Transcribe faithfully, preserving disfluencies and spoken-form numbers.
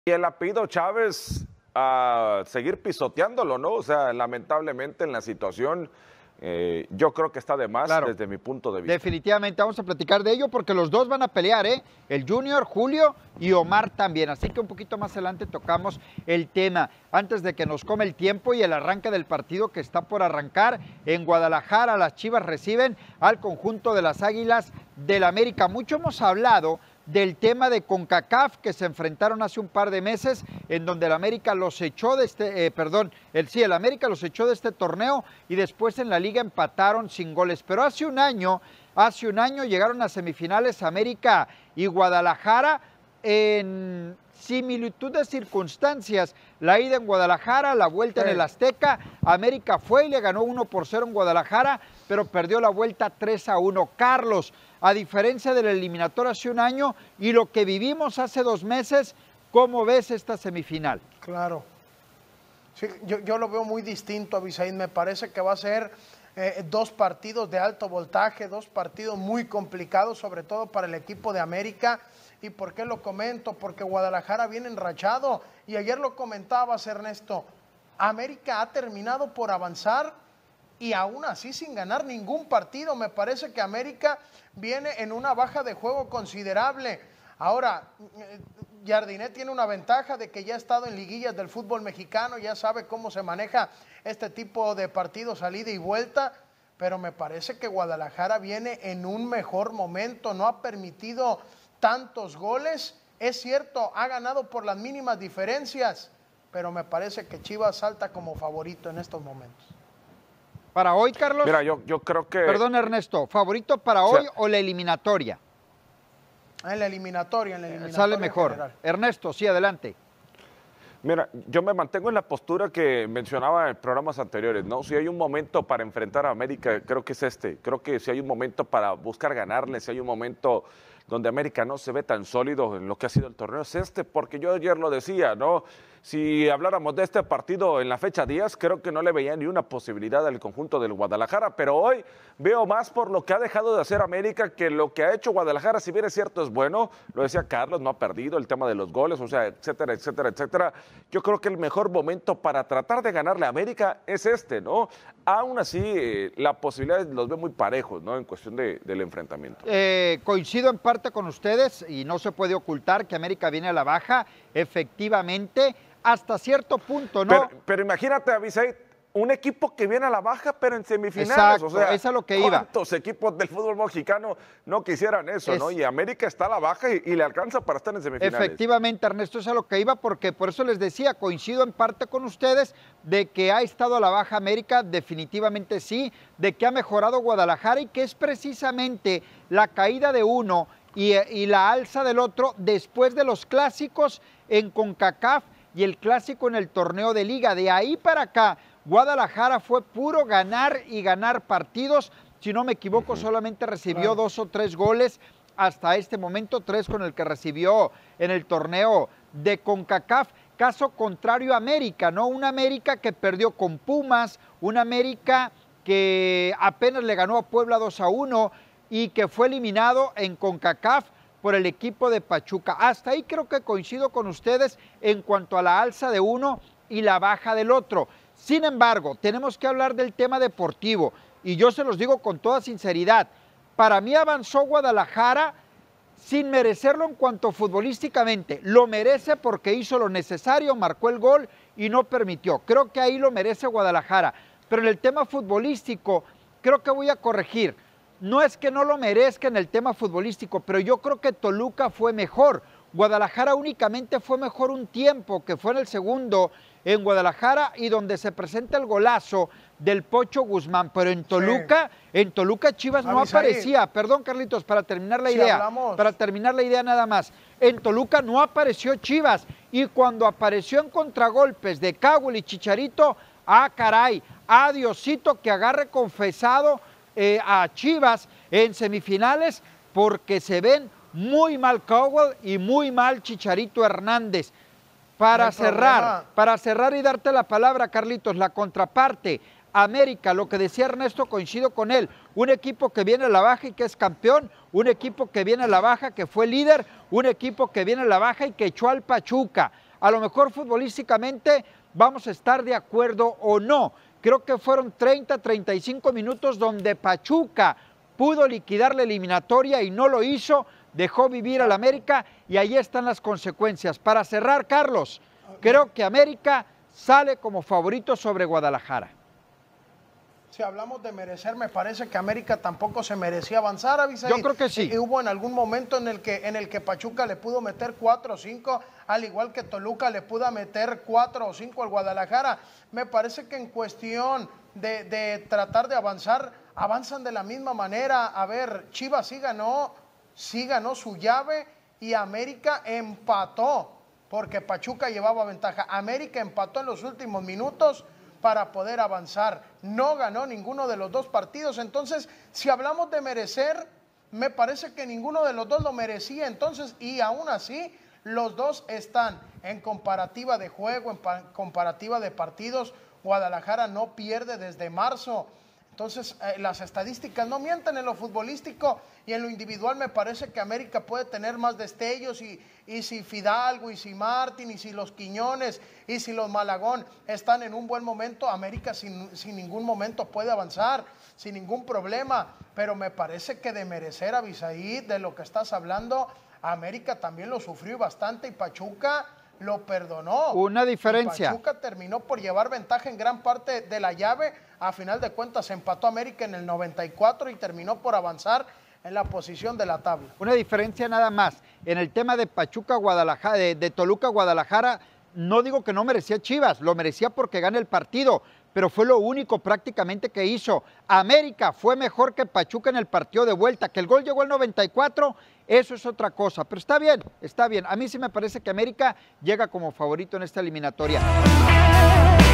Y el apellido Chávez a seguir pisoteándolo, ¿no? O sea, lamentablemente en la situación, eh, yo creo que está de más Claro. desde mi punto de vista. Definitivamente vamos a platicar de ello porque los dos van a pelear, ¿eh? El Junior, Julio y Omar también. Así que un poquito más adelante tocamos el tema. Antes de que nos come el tiempo y el arranque del partido que está por arrancar en Guadalajara, las Chivas reciben al conjunto de las Águilas del América. Mucho hemos hablado del tema de CONCACAF que se enfrentaron hace un par de meses, en donde el América los echó de este, eh, perdón, el sí, el América los echó de este torneo y después en la liga empataron sin goles. Pero hace un año, hace un año llegaron a semifinales América y Guadalajara en similitud de circunstancias. La ida en Guadalajara, la vuelta sí. en el Azteca. América fue y le ganó uno por cero en Guadalajara, pero perdió la vuelta tres a uno. Carlos, a diferencia del eliminatorio hace un año y lo que vivimos hace dos meses, ¿cómo ves esta semifinal? Claro. Sí, yo, yo lo veo muy distinto, Abisaín. Me parece que va a ser eh, dos partidos de alto voltaje, dos partidos muy complicados, sobre todo para el equipo de América. ¿Y por qué lo comento? Porque Guadalajara viene enrachado. Y ayer lo comentabas, Ernesto. América ha terminado por avanzar y aún así sin ganar ningún partido. Me parece que América viene en una baja de juego considerable. Ahora, Jardiné tiene una ventaja de que ya ha estado en liguillas del fútbol mexicano, ya sabe cómo se maneja este tipo de partidos, salida y vuelta, pero me parece que Guadalajara viene en un mejor momento, no ha permitido tantos goles. Es cierto, ha ganado por las mínimas diferencias, pero me parece que Chivas salta como favorito en estos momentos. Para hoy, Carlos. Mira, yo, yo creo que... Perdón, Ernesto, ¿favorito para o sea, hoy o la eliminatoria? En la eliminatoria, en la eliminatoria Sale mejor. general. Ernesto, sí, adelante. Mira, yo me mantengo en la postura que mencionaba en programas anteriores, ¿no? Si hay un momento para enfrentar a América, creo que es este. Creo que si hay un momento para buscar ganarle, si hay un momento donde América no se ve tan sólido en lo que ha sido el torneo, es este, porque yo ayer lo decía, ¿no? Si habláramos de este partido en la fecha diez, creo que no le veía ni una posibilidad al conjunto del Guadalajara, pero hoy veo más por lo que ha dejado de hacer América que lo que ha hecho Guadalajara. Si bien es cierto, es bueno, lo decía Carlos, no ha perdido el tema de los goles, o sea, etcétera, etcétera, etcétera. Yo creo que el mejor momento para tratar de ganarle a América es este, ¿no? Aún así, eh, la posibilidad los veo muy parejos, ¿no? En cuestión de, del enfrentamiento. Eh, coincido en parte con ustedes y no se puede ocultar que América viene a la baja, efectivamente, hasta cierto punto, ¿no? Pero, pero imagínate, Abisaíd, un equipo que viene a la baja, pero en semifinales. Exacto, o sea, eso es lo que iba. ¿Cuántos equipos del fútbol mexicano no quisieran eso, es, no? Y América está a la baja y, y le alcanza para estar en semifinales. Efectivamente, Ernesto, eso es a lo que iba, porque por eso les decía, coincido en parte con ustedes, de que ha estado a la baja América, definitivamente sí, de que ha mejorado Guadalajara y que es precisamente la caída de uno y, y la alza del otro después de los clásicos en CONCACAF y el clásico en el torneo de liga. De ahí para acá, Guadalajara fue puro ganar y ganar partidos. Si no me equivoco, uh-huh. solamente recibió claro. dos o tres goles hasta este momento, tres con el que recibió en el torneo de CONCACAF. Caso contrario a América, ¿no? Una América que perdió con Pumas, una América que apenas le ganó a Puebla dos a uno y que fue eliminado en CONCACAF por el equipo de Pachuca. Hasta ahí creo que coincido con ustedes en cuanto a la alza de uno y la baja del otro. Sin embargo, tenemos que hablar del tema deportivo y yo se los digo con toda sinceridad. Para mí avanzó Guadalajara sin merecerlo en cuanto futbolísticamente. Lo merece porque hizo lo necesario, marcó el gol y no permitió. Creo que ahí lo merece Guadalajara. Pero en el tema futbolístico, creo que voy a corregir. No es que no lo merezca en el tema futbolístico, pero yo creo que Toluca fue mejor. Guadalajara únicamente fue mejor un tiempo, que fue en el segundo en Guadalajara y donde se presenta el golazo del Pocho Guzmán. Pero en Toluca, sí. en Toluca Chivas no Avisaí. aparecía. Perdón, Carlitos, para terminar la sí, idea. Hablamos. Para terminar la idea nada más. En Toluca no apareció Chivas y cuando apareció en contragolpes de Cowell y Chicharito, ah caray, ah Diosito que agarre confesado Eh, a Chivas en semifinales porque se ven muy mal Cowell y muy mal Chicharito Hernández. Para no cerrar, problema. para cerrar y darte la palabra, Carlitos, la contraparte, América, lo que decía Ernesto, coincido con él, un equipo que viene a la baja y que es campeón, un equipo que viene a la baja que fue líder, un equipo que viene a la baja y que echó al Pachuca. A lo mejor futbolísticamente vamos a estar de acuerdo o no. Creo que fueron treinta, treinta y cinco minutos donde Pachuca pudo liquidar la eliminatoria y no lo hizo, dejó vivir al América y ahí están las consecuencias. Para cerrar, Carlos, creo que América sale como favorito sobre Guadalajara. Si hablamos de merecer, me parece que América tampoco se merecía avanzar, Abisaín. Yo creo que sí. Y hubo en algún momento en el que en el que Pachuca le pudo meter cuatro o cinco, al igual que Toluca le pudo meter cuatro o cinco al Guadalajara. Me parece que en cuestión de, de tratar de avanzar, avanzan de la misma manera. A ver, Chivas sí ganó, sí ganó su llave y América empató, porque Pachuca llevaba ventaja. América empató en los últimos minutos para poder avanzar. No ganó ninguno de los dos partidos. Entonces, si hablamos de merecer, me parece que ninguno de los dos lo merecía. Entonces, y aún así, los dos están en comparativa de juego, en comparativa de partidos. Guadalajara no pierde desde marzo. Entonces, eh, las estadísticas no mienten en lo futbolístico y en lo individual. Me parece que América puede tener más destellos y, y si Fidalgo, y si Martín, y si los Quiñones, y si los Malagón están en un buen momento, América sin, sin ningún momento puede avanzar, sin ningún problema. Pero me parece que de merecer, Abisaí, de lo que estás hablando, América también lo sufrió bastante y Pachuca lo perdonó. Una diferencia. Y Pachuca terminó por llevar ventaja en gran parte de la llave. A final de cuentas empató América en el noventa y cuatro y terminó por avanzar en la posición de la tabla. Una diferencia nada más. En el tema de Pachuca, Guadalajara, de, de Toluca, Guadalajara, no digo que no merecía Chivas, lo merecía porque gana el partido, pero fue lo único prácticamente que hizo. América fue mejor que Pachuca en el partido de vuelta, que el gol llegó al noventa y cuatro, eso es otra cosa, pero está bien, está bien. A mí sí me parece que América llega como favorito en esta eliminatoria.